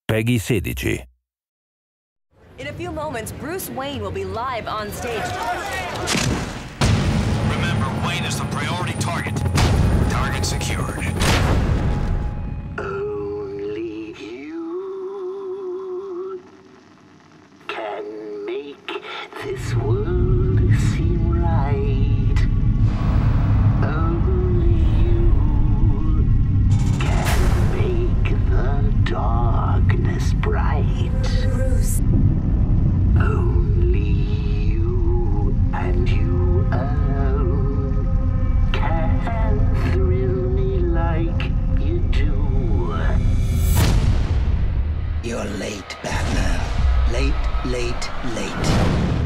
Peggy 16. In a few moments, Bruce Wayne will be live on stage. Remember, Wayne is the priority target. Target secured. Only you can make this world seem right. Only you can make the darkness bright. Bruce. Only you and you alone can thrill me like you do. You're late, Batman. Late, late, late.